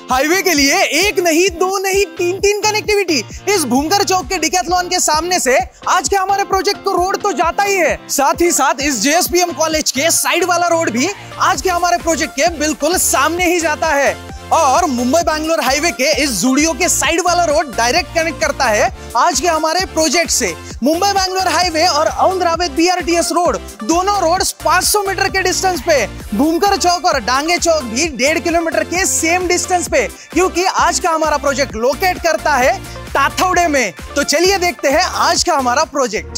Highway के लिए एक नहीं, दो नहीं, तीन कनेक्टिविटी। इस भूमकर चौक के डिकैथलॉन के सामने से आज के हमारे प्रोजेक्ट को रोड तो जाता ही है, साथ ही साथ इस जेएसपीएम कॉलेज के साइड वाला रोड भी आज के हमारे प्रोजेक्ट के बिल्कुल सामने ही जाता है। और मुंबई बैंगलोर हाईवे के इस जूडियो के साइड वाला रोड डायरेक्ट कनेक्ट करता है आज के हमारे प्रोजेक्ट से। मुंबई बैंगलोर हाईवे और औंध-रावेत बीआरटीएस रोड, दोनों रोड 500 मीटर के डिस्टेंस पे। भूमकर चौक और डांगे चौक भी 1.5 किलोमीटर के सेम डिस्टेंस पे, क्योंकि आज का हमारा प्रोजेक्ट लोकेट करता है ताथौड़े में। तो चलिए देखते हैं आज का हमारा प्रोजेक्ट।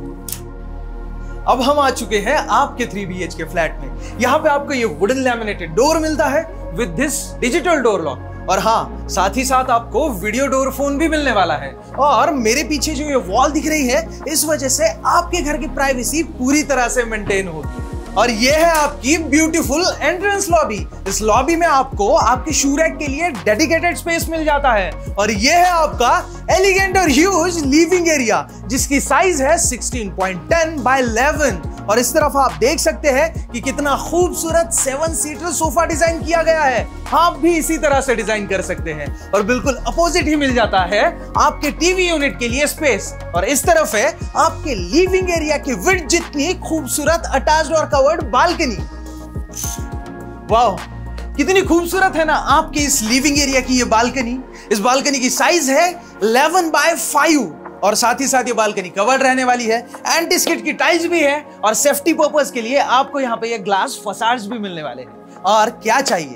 अब हम आ चुके हैं आपके 3 BHK फ्लैट में। यहाँ पे आपको ये वुडन लैमिनेटेड डोर मिलता है with this digital door lock, और हाँ, साथ ही साथ आपको वीडियो डोर फोन भी मिलने वाला है। और मेरे पीछे जो ये वॉल दिख रही है, इस वजह से आपके घर की प्राइवेसी पूरी तरह से मेंटेन होगी। और ये है आपकी ब्यूटीफुल एंट्रेंस लॉबी। इस लॉबी में आपको आपके शू रैक के लिए डेडिकेटेड स्पेस मिल जाता है। और ये है आपका एलिगेंट और ह्यूज लिविंग एरिया, जिसकी साइज है 16.10 by 11। और इस तरफ आप देख सकते हैं कि कितना खूबसूरत 7 सीटर सोफा डिजाइन किया गया है। आप भी इसी तरह से डिजाइन कर सकते हैं। और बिल्कुल अपोजिट ही मिल जाता है आपके टीवी यूनिट के लिए स्पेस। और इस तरफ है आपके लिविंग एरिया की विड्थ जितनी खूबसूरत अटैच्ड और कवर्ड बालकनी। वाओ, कितनी खूबसूरत है ना आपकी इस लिविंग एरिया की ये बालकनी। इस बालकनी की साइज है 11 by 5, और साथ ही साथ ये बालकनी कवर्ड रहने वाली है। एंटी स्किड की टाइल्स भी है, और सेफ्टी पर्पस के लिए आपको यहाँ पे ये ग्लास फसाड्स भी मिलने वाले हैं। और क्या चाहिए,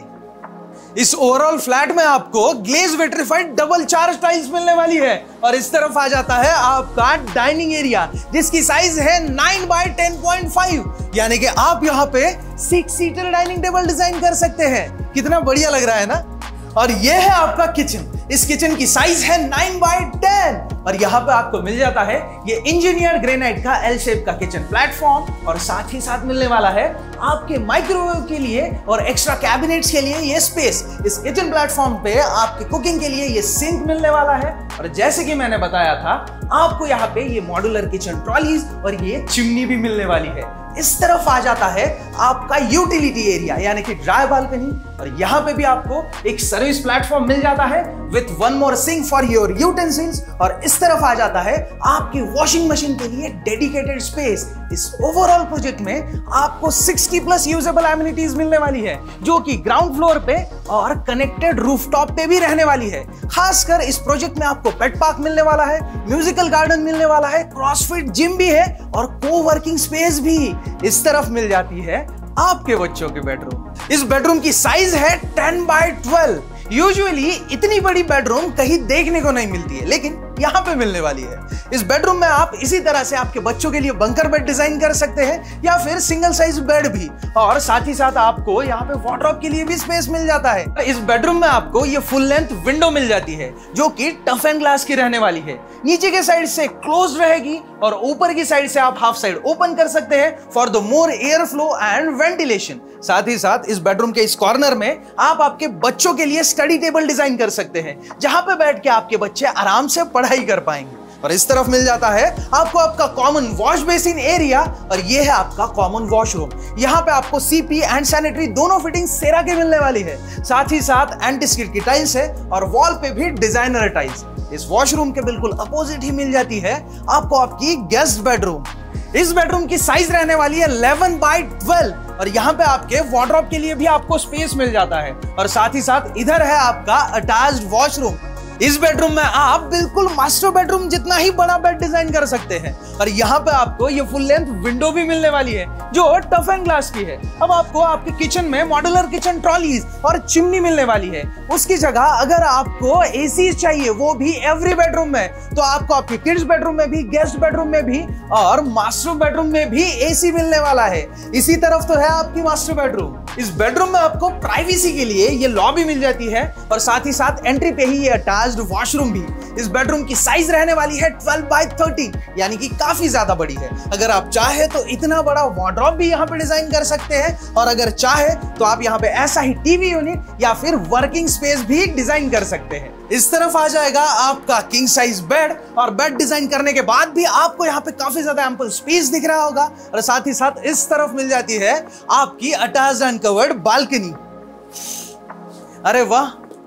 इस ओवरऑल फ्लैट में आपको glaze vitrified double charge tiles मिलने वाली है। और इस तरफ आ जाता है आपका डाइनिंग एरिया, जिसकी साइज है 9 by 10.5, यानी कि आप यहाँ पे 6 सीटर डाइनिंग टेबल डिजाइन कर सकते हैं। कितना बढ़िया लग रहा है ना। और ये है आपका किचन। इस किचन की साइज है 9 by 10, और यहाँ पे आपको मिल जाता है ये इंजीनियर ग्रेनाइट का एल शेप का किचन प्लेटफॉर्म। और साथ ही साथ मिलने वाला है आपके माइक्रोवेव के लिए और एक्स्ट्रा कैबिनेट्स के लिए ये स्पेस। इस किचन प्लेटफॉर्म पे आपके कुकिंग के लिए ये सिंक मिलने वाला है। और जैसे कि मैंने बताया था, आपको यहाँ पे ये मॉड्यूलर किचन ट्रॉलीज और ये चिमनी भी मिलने वाली है। इस तरफ आ जाता है आपका यूटिलिटी एरिया, यानी कि ड्राई बालकनी। और यहाँ पे भी आपको एक सर्विस प्लेटफॉर्म मिल जाता है with 1 more sink for your utensils. और इस तरफ आ जाता है आपकी वॉशिंग मशीन के लिए डेडिकेटेड स्पेस। इस ओवरऑल प्रोजेक्ट में आपको 60+ यूजेबल एमिनिटीज मिलने वाली है, जो कि ग्राउंड फ्लोर पे और कनेक्टेड रूफटॉप पे भी रहने वाली है। खासकर इस प्रोजेक्ट में आपको पेट पार्क मिलने वाला है, म्यूजिकल गार्डन मिलने वाला है, क्रॉसफिट जिम भी है, और कोवर्किंग स्पेस भी इस तरफ मिल जाती है आपके बच्चों के बेडरूम। इस बेडरूम की साइज है 10 by 12। यूजुअली इतनी बड़ी बेडरूम कहीं देखने को नहीं मिलती है, लेकिन यहाँ पे मिलने वाली है। इस बेडरूम में आप इसी तरह से आपके बच्चों के लिए बंकर बेड डिजाइन कर सकते हैं, या फिर सिंगल साइज बेड भी। और साथ ही साथ आपको यहाँ पे वार्डरोब के लिए भी स्पेस मिल जाता है। इस बेडरूम में आपको ये फुल लेंथ विंडो मिल जाती है, जो कि टफ एंड ग्लास की रहने वाली है। नीचे के साइड से क्लोज रहेगी, और ऊपर की साइड से आप हाफ साइड ओपन कर सकते हैं for the more air flow and ventilation. साथ ही साथ इस बेडरूम के इस कॉर्नर में आप आपके बच्चों के लिए स्टडी टेबल डिजाइन कर सकते हैं, जहां पे बैठ के आपके बच्चे आराम से पढ़ाई कर पाएंगे। और इस तरफ मिल जाता है आपको आपका कॉमन वॉश बेसिन एरिया, और ये है आपका कॉमन वॉशरूम। यहाँ पे आपको सीपी एंड सैनिटरी दोनों फिटिंग सेरा के मिलने वाली है। साथ ही साथ एंटी स्किड की टाइल्स है, और वॉल पे भी डिजाइनर टाइल्स। इस वॉशरूम के बिल्कुल अपोजिट ही मिल जाती है आपको आपकी गेस्ट बेडरूम। इस बेडरूम की साइज रहने वाली है 11 by 12, और यहाँ पे आपके वार्डरोब के लिए भी आपको स्पेस मिल जाता है। और साथ ही साथ इधर है आपका अटैच्ड वॉशरूम। इस बेडरूम में आप बिल्कुल मास्टर बेडरूम जितना ही बड़ा बेड डिजाइन कर सकते हैं। और यहाँ पे आपको ये फुल लेंथ विंडो भी मिलने वाली है, जो टफ एंड ग्लास की है। अब आपको आपके किचन में मॉड्यूलर किचन ट्रॉलीज और चिमनी मिलने वाली है। उसकी जगह अगर आपको एसी चाहिए, वो भी एवरी बेडरूम में, तो आपको आपके किड्स बेडरूम में भी, गेस्ट बेडरूम में भी और मास्टर बेडरूम में भी एसी मिलने वाला है। इसी तरफ तो है आपकी मास्टर बेडरूम। इस बेडरूम में आपको प्राइवेसी के लिए ये लॉबी मिल जाती है, और साथ ही साथ एंट्री पे ही ये अटैच्ड वॉशरूम भी। इस बेडरूम की साइज रहने वाली है 12 by 13, यानी कि काफी ज्यादा बड़ी है। अगर आप चाहे तो इतना बड़ा वार्डरोब भी यहाँ पे डिजाइन कर सकते हैं, और अगर चाहे तो आप यहाँ पे ऐसा ही टीवी यूनिट या फिर वर्किंग स्पेस भी डिजाइन कर सकते हैं। इस तरफ आ जाएगा आपका किंग साइज बेड, और बेड डिजाइन करने के बाद भी आपको यहाँ पे काफी ज्यादा एम्पल स्पेस दिख रहा होगा। और साथ ही साथ इस तरफ मिल जाती है आपकी अटैच्ड एंड कवर्ड बालकनी। अरे वाह,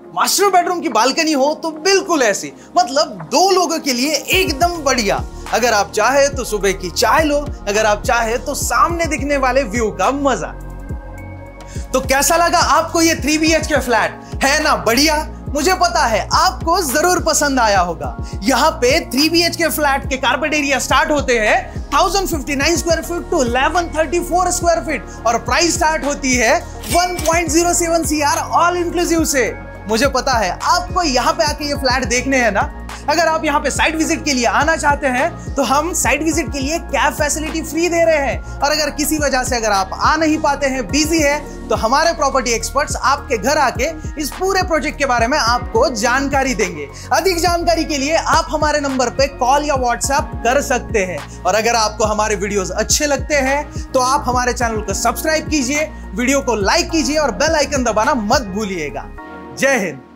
मास्टर बेडरूम की बालकनी हो तो बिल्कुल ऐसी, मतलब 2 लोगों के लिए एकदम बढ़िया। अगर आप चाहे तो सुबह की चाय लो, अगर आप चाहे तो सामने दिखने वाले व्यू का मजा। तो कैसा लगा आपको ये 3 BHK फ्लैट? है ना बढ़िया? मुझे पता है आपको जरूर पसंद आया होगा। यहाँ पे 3 BHK फ्लैट के कारपेट एरिया स्टार्ट होते हैं 1059 square feet to 1134 square feet और प्राइस स्टार्ट होती है 1.07 CR ऑल इंक्लूसिव से। मुझे पता है आपको यहाँ पे आके ये फ्लैट देखने हैं ना। अगर आप यहाँ पे साइट विजिट के लिए आना चाहते हैं तो हम साइट विजिट के लिए कैब फैसिलिटी फ्री दे रहे हैं। और अगर किसी वजह से अगर आप आ नहीं पाते हैं, बिजी है, तो हमारे प्रॉपर्टी एक्सपर्ट्स आपके घर आके इस पूरे प्रोजेक्ट के बारे में आपको जानकारी देंगे। अधिक जानकारी के लिए आप हमारे नंबर पे कॉल या व्हाट्सएप कर सकते हैं। और अगर आपको हमारे वीडियोस अच्छे लगते हैं तो आप हमारे चैनल को सब्सक्राइब कीजिए, वीडियो को लाइक कीजिए और बेल आइकन दबाना मत भूलिएगा। जय हिंद।